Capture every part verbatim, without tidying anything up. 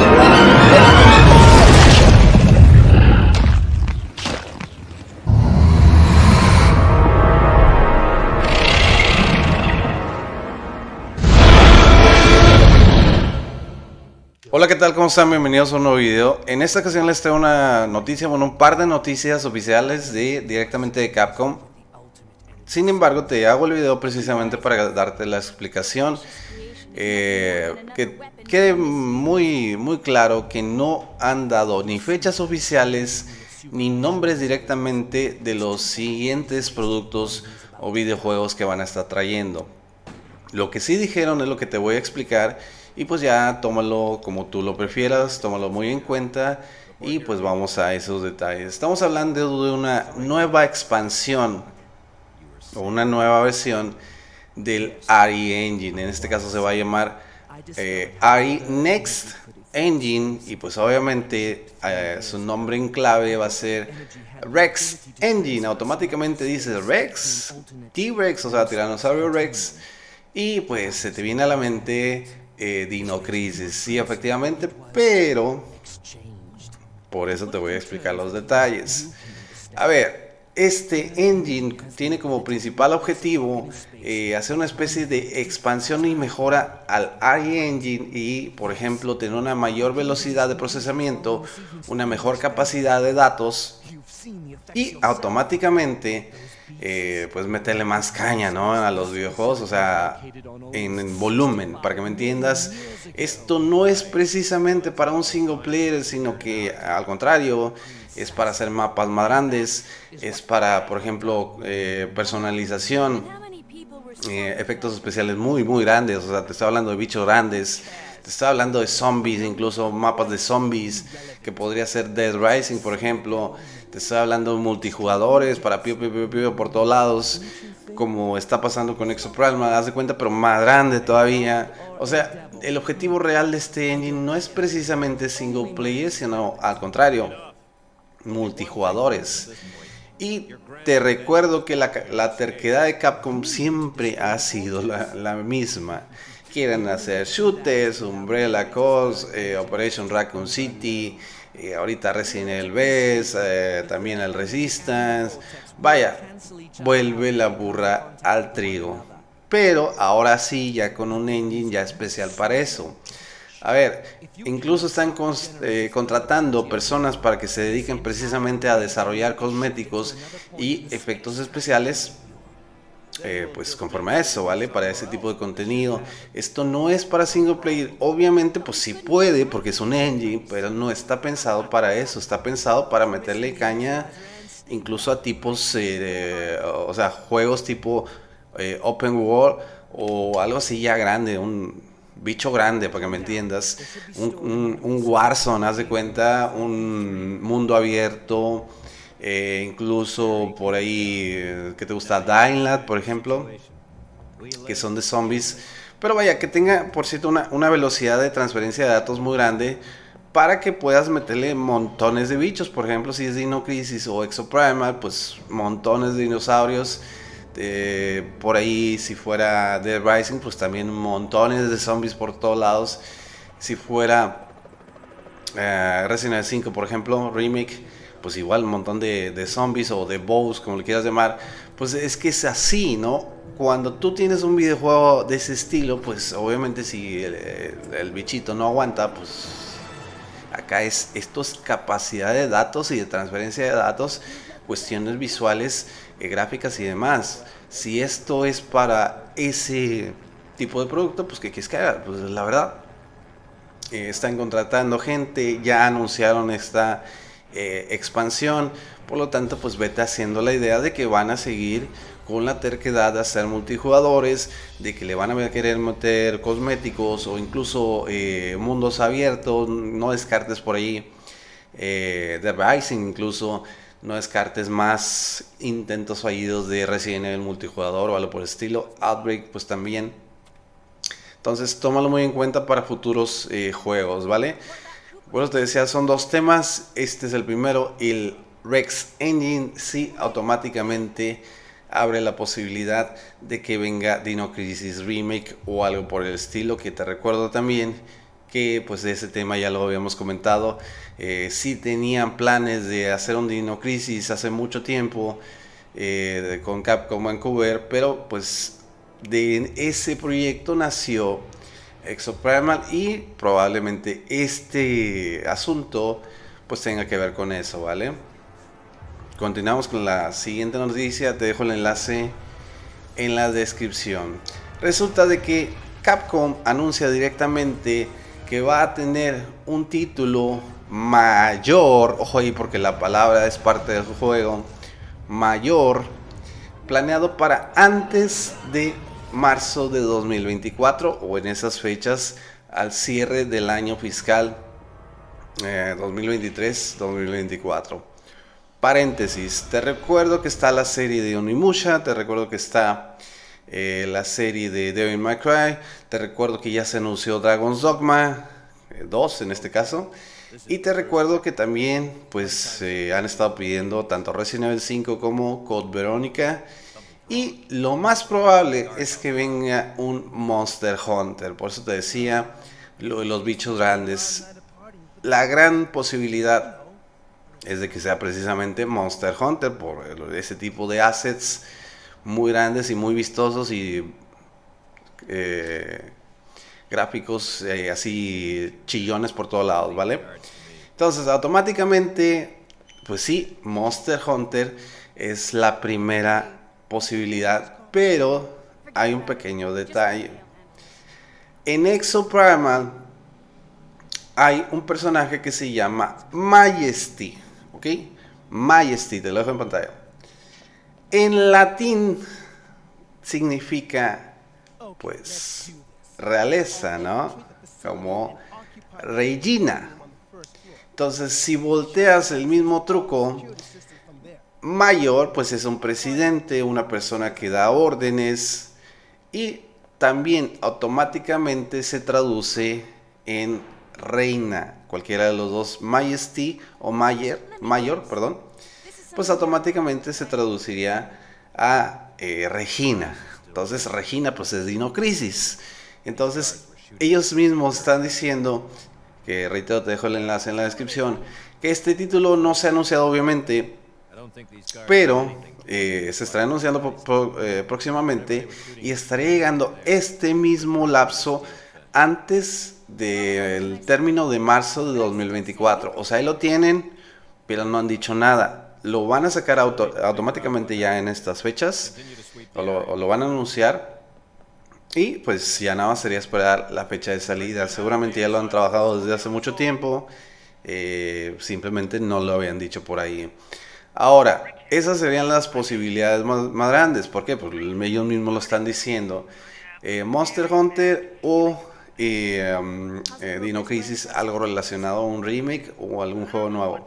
Hola, ¿qué tal? ¿Cómo están? Bienvenidos a un nuevo video. En esta ocasión les traigo una noticia, bueno, un par de noticias oficiales de directamente de Capcom. Sin embargo, te hago el video precisamente para darte la explicación, eh, que quede muy, muy claro que no han dado ni fechas oficiales ni nombres directamente de los siguientes productos o videojuegos que van a estar trayendo. Lo que sí dijeron es lo que te voy a explicar. Y pues ya tómalo como tú lo prefieras, tómalo muy en cuenta y pues vamos a esos detalles. Estamos hablando de una nueva expansión o una nueva versión del A R I Engine. En este caso se va a llamar eh, A R I Next Engine y pues obviamente eh, su nombre en clave va a ser Rex Engine. Automáticamente dice Rex, T-Rex, o sea, Tiranosaurio Rex, y pues se te viene a la mente Eh, Dino Crisis, sí, efectivamente, pero por eso te voy a explicar los detalles. A ver, este engine tiene como principal objetivo eh, hacer una especie de expansión y mejora al A R I Engine y, por ejemplo, tener una mayor velocidad de procesamiento, una mejor capacidad de datos y automáticamente Eh, pues meterle más caña, ¿no?, a los videojuegos, o sea, en, en volumen, para que me entiendas. Esto no es precisamente para un single player, sino que al contrario, es para hacer mapas más grandes, es para, por ejemplo, eh, personalización, eh, efectos especiales muy, muy grandes, o sea, te estoy hablando de bichos grandes, te estoy hablando de zombies, incluso mapas de zombies, que podría ser Dead Rising, por ejemplo. Te estoy hablando de multijugadores para piu, piu, piu, piu, por todos lados, como está pasando con Exoprimal, haz de cuenta, pero más grande todavía. O sea, el objetivo real de este engine no es precisamente single player, sino al contrario, multijugadores. Y te recuerdo que la, la terquedad de Capcom siempre ha sido la, la misma. Quieren hacer shooters, Umbrella Corps, eh, Operation Raccoon City, eh, ahorita Resident Evil Vs, eh, también el Resistance. Vaya, vuelve la burra al trigo. Pero ahora sí, ya con un engine ya especial para eso. A ver, incluso están con, eh, contratando personas para que se dediquen precisamente a desarrollar cosméticos y efectos especiales. Eh, pues conforme a eso, ¿vale? Para ese tipo de contenido. Esto no es para single player. Obviamente pues sí puede, porque es un engine, pero no está pensado para eso. Está pensado para meterle caña incluso a tipos eh, de, o sea, juegos tipo eh, open world o algo así ya grande, un bicho grande, para que me entiendas, un, un, un Warzone, haz de cuenta, un mundo abierto. Eh, incluso por ahí, que te gusta, Dying Light, por ejemplo, que son de zombies, pero vaya, que tenga, por cierto, una, una velocidad de transferencia de datos muy grande para que puedas meterle montones de bichos. Por ejemplo, si es Dino Crisis o Exoprimal, pues montones de dinosaurios. Eh, por ahí, si fuera Dead Rising, pues también montones de zombies por todos lados. Si fuera eh, Resident Evil cinco, por ejemplo, Remake, pues igual un montón de, de zombies o de bows, como le quieras llamar. Pues es que es así, ¿no? Cuando tú tienes un videojuego de ese estilo, pues obviamente si el, el, el bichito no aguanta, pues acá es, esto es capacidad de datos y de transferencia de datos, cuestiones visuales, eh, gráficas y demás. Si esto es para ese tipo de producto, pues ¿qué quieres que haga? Pues la verdad, eh, están contratando gente, ya anunciaron esta Eh, expansión, por lo tanto pues vete haciendo la idea de que van a seguir con la terquedad de hacer multijugadores, de que le van a querer meter cosméticos o incluso eh, mundos abiertos. No descartes por ahí eh, The Rising, incluso no descartes más intentos fallidos de Resident Evil multijugador o algo por el estilo. Outbreak pues también. Entonces tómalo muy en cuenta para futuros eh, juegos, ¿vale? Bueno, te decía, son dos temas. Este es el primero, el Rex Engine. Sí, automáticamente abre la posibilidad de que venga Dino Crisis Remake o algo por el estilo, que te recuerdo también que pues de ese tema ya lo habíamos comentado. Eh, sí tenían planes de hacer un Dino Crisis hace mucho tiempo eh, con Capcom Vancouver, pero pues de ese proyecto nació Exoprimal y probablemente este asunto pues tenga que ver con eso, ¿vale? Continuamos con la siguiente noticia, te dejo el enlace en la descripción. Resulta de que Capcom anuncia directamente que va a tener un título mayor, ojo ahí porque la palabra es parte del juego, mayor, planeado para antes de marzo de dos mil veinticuatro o en esas fechas al cierre del año fiscal eh, dos mil veintitrés dos mil veinticuatro. Paréntesis, te recuerdo que está la serie de Onimusha, te recuerdo que está eh, la serie de Devil May Cry, te recuerdo que ya se anunció Dragon's Dogma eh, dos en este caso, y te recuerdo que también pues eh, han estado pidiendo tanto Resident Evil cinco como Code Veronica, y lo más probable es que venga un Monster Hunter. Por eso te decía lo de los bichos grandes, la gran posibilidad es de que sea precisamente Monster Hunter por ese tipo de assets muy grandes y muy vistosos y eh, gráficos eh, así chillones por todos lados, ¿vale? Entonces automáticamente, pues sí, Monster Hunter es la primera posibilidad, pero hay un pequeño detalle. En Exoprimal hay un personaje que se llama Majesty, ¿ok? Majesty, te lo dejo en pantalla. En latín significa, pues, realeza, ¿no? Como Regina. Entonces, si volteas el mismo truco, mayor, pues es un presidente, una persona que da órdenes y también automáticamente se traduce en reina, cualquiera de los dos, Majesty o Mayor, mayor, perdón, pues automáticamente se traduciría a eh, Regina. Entonces Regina pues es Dino Crisis. Entonces ellos mismos están diciendo, que reitero, te dejo el enlace en la descripción, que este título no se ha anunciado obviamente, pero eh, se estará anunciando po po eh, próximamente y estaría llegando este mismo lapso antes del término de marzo de dos mil veinticuatro. O sea, ahí lo tienen, pero no han dicho nada. Lo van a sacar auto automáticamente ya en estas fechas, o lo, o lo van a anunciar. Y pues ya nada más sería esperar la fecha de salida. Seguramente ya lo han trabajado desde hace mucho tiempo, eh, simplemente no lo habían dicho por ahí. Ahora, esas serían las posibilidades más, más grandes. ¿Por qué? Pues ellos mismos lo están diciendo. Eh, Monster Hunter o eh, um, eh, Dino Crisis, algo relacionado a un remake o algún juego nuevo.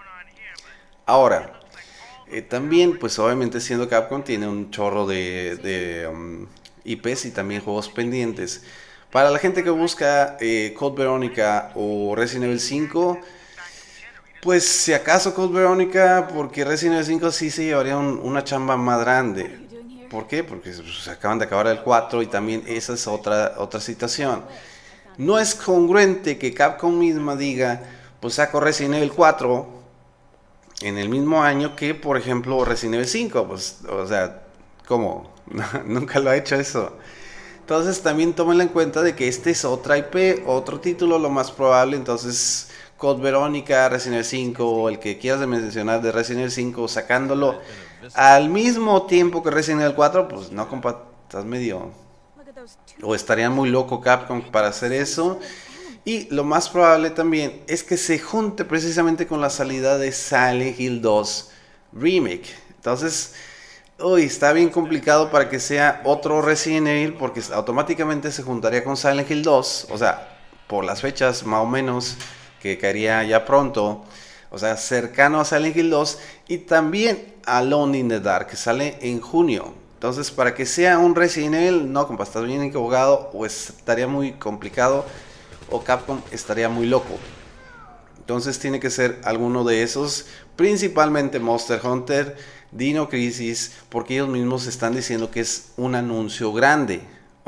Ahora, eh, también, pues obviamente siendo Capcom, tiene un chorro de, de um, I Ps y también juegos pendientes. Para la gente que busca eh, Code Veronica o Resident Evil cinco, pues si acaso Code Veronica, porque Resident Evil cinco sí se llevaría un, una chamba más grande. ¿Por qué? Porque se acaban de acabar el cuatro y también esa es otra, otra situación. No es congruente que Capcom misma diga, pues saco Resident Evil cuatro en el mismo año que, por ejemplo, Resident Evil cinco. Pues, o sea, ¿cómo? Nunca lo ha hecho eso. Entonces también tómenla en cuenta de que este es otra I P, otro título, lo más probable. Entonces Code Veronica, Resident Evil cinco, el que quieras mencionar de Resident Evil cinco, sacándolo al mismo tiempo que Resident Evil cuatro, pues no, compa, estás medio... O estaría muy loco Capcom para hacer eso. Y lo más probable también es que se junte precisamente con la salida de Silent Hill dos Remake. Entonces, uy, está bien complicado para que sea otro Resident Evil, porque automáticamente se juntaría con Silent Hill dos. O sea, por las fechas más o menos, que caería ya pronto. O sea, cercano a Silent Hill dos. Y también Alone in the Dark, que sale en junio. Entonces, para que sea un Resident Evil, no, compa, estás bien equivocado, o estaría muy complicado, o Capcom estaría muy loco. Entonces tiene que ser alguno de esos, principalmente Monster Hunter, Dino Crisis, porque ellos mismos están diciendo que es un anuncio grande.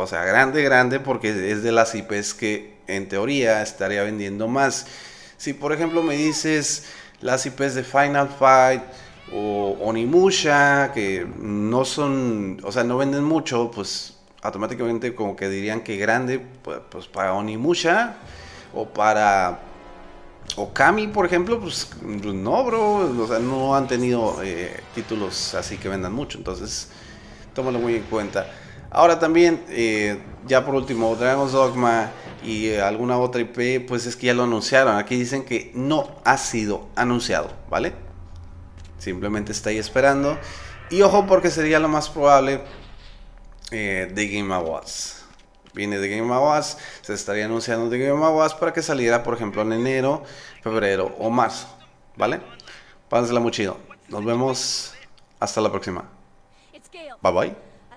O sea, grande, grande, porque es de las I Pes que en teoría estaría vendiendo más. Si por ejemplo me dices las I Pes de Final Fight o Onimusha, que no son, o sea, no venden mucho, pues automáticamente como que dirían que grande, pues, pues para Onimusha o para Okami, por ejemplo, pues no, bro, o sea, no han tenido eh, títulos así que vendan mucho, entonces tómalo muy en cuenta. Ahora también, eh, ya por último, Dragon's Dogma y eh, alguna otra I P, pues es que ya lo anunciaron. Aquí dicen que no ha sido anunciado, ¿vale? Simplemente está ahí esperando. Y ojo, porque sería lo más probable eh, de Game Awards. Viene de Game Awards, se estaría anunciando de Game Awards para que saliera, por ejemplo, en enero, febrero o marzo, ¿vale? Pásensela muy chido. Nos vemos hasta la próxima. Bye bye.